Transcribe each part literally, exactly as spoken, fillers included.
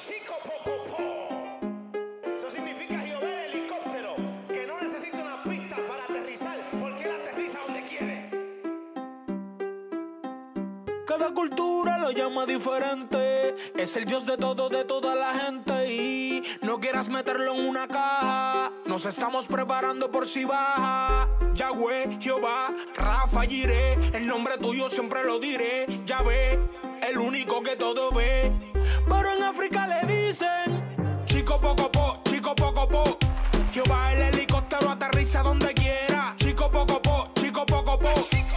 Chico Pocopo. Eso significa Jehová el helicóptero, que no necesita una pista para aterrizar, porque él aterriza donde quiere. Cada cultura lo llama diferente. Es el Dios de todo, de toda la gente. Y no quieras meterlo en una caja. Nos estamos preparando por si baja. Yahweh, Jehová, Rafa, Jireh, el nombre tuyo siempre lo diré. Yahvé, el único que todo ve. Pero en África le dicen Chico Pocopo, Chico Pocopo. Jehová el helicóptero aterriza donde quiera. Chico Pocopo, Chico Pocopo.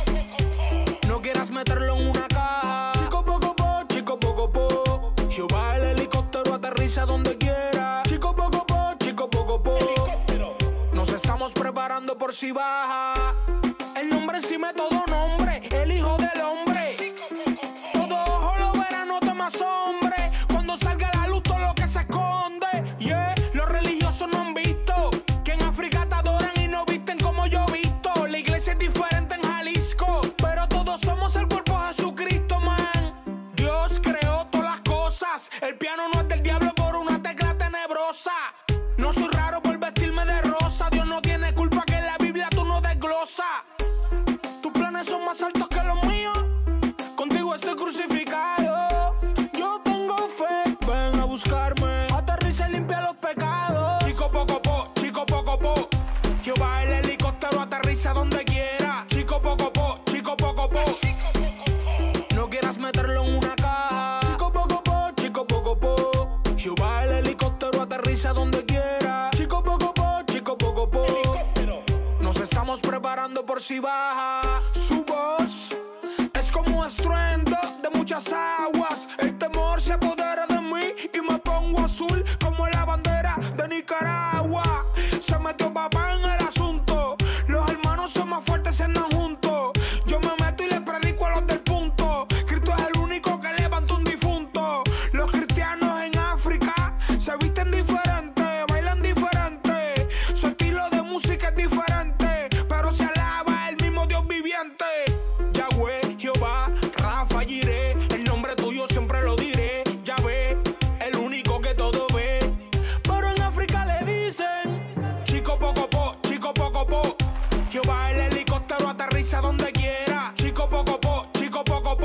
No quieras meterlo en una caja. Chico Pocopo, Chico Pocopo. Jehová el helicóptero aterriza donde quiera. Chico Pocopo, Chico Pocopo. Nos estamos preparando por si baja. El nombre encima de todo nombre, el hijo del hombre. Todo ojo lo verá, no temas hombre. Cuando salga a la luz todo lo que se esconde. Yeah, los religiosos no han visto que en África te adoran y no visten como yo he visto. La iglesia es diferente en Jalisco, pero todos somos el cuerpo de Jesucristo, man. Dios creó todas las cosas. El piano no es del diablo por una tecla tenebrosa. No soy raro por vestirme de rosa. Dios no tiene culpa que en la Biblia tú no desglosas. Tus planes son más altos que los míos. Contigo estoy crucificado. Yo tengo fe, ven a buscarme. Aterriza y limpia los pecados. Chico Pocopo, Chico Pocopo. Jehová el helicóptero aterriza donde quiera. Chico Pocopo, Chico Pocopo. No quieras meterlo en una caja. Chico Pocopo, Chico Pocopo. Jehová el helicóptero aterriza donde quiera. Chico Pocopo, Chico Pocopo. Nos estamos preparando por si baja. Su voz es como un estruendo de muchas aguas. El temor se apodera de mí y me pongo azul como la bandera de Nicaragua. Se metió papá en el asunto. Los hermanos son más fuertes si andan juntos. Yo me meto y le predico a los del punto. Cristo es el único que levanta un difunto. Los cristianos en África se visten diferente, bailan diferente. Su estilo de música es diferente, pero se alaba el mismo Dios viviente. Yahweh, Jehová, Rafa, Jireh, el nombre tuyo siempre lo diré. Yahvé, el único que todo ve. Pero en África le dicen Chico Pocopo, Chico Pocopo. Jehová el helicóptero aterriza donde quiera. Chico Pocopo, Chico Pocopo.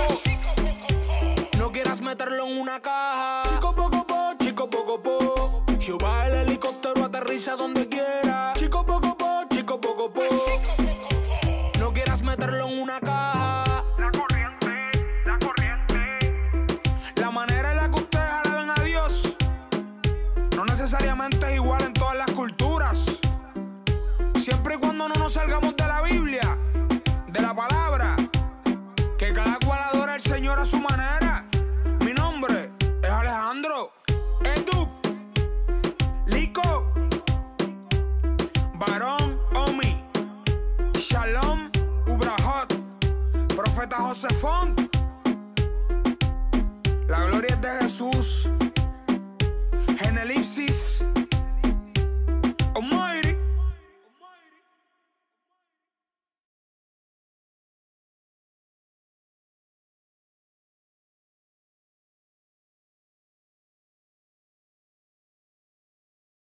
No quieras meterlo en una caja. Chico Pocopo, Chico Pocopo. Jehová el helicóptero aterriza donde quiera. Chico Pocopo, Chico Pocopo. No quieras meterlo en una caja. La corriente, la corriente. La manera en la que ustedes alaben a Dios no necesariamente es igual en todas las culturas. Siempre y cuando no nos salgamos de la Biblia, de la palabra, que cada cual adora al Señor a su manera. Mi nombre es Alejandro, Edu, Lico, Barón, Omi, Shalom, Ubrahot, Profeta José Font. La gloria es de Jesús. Genelipsis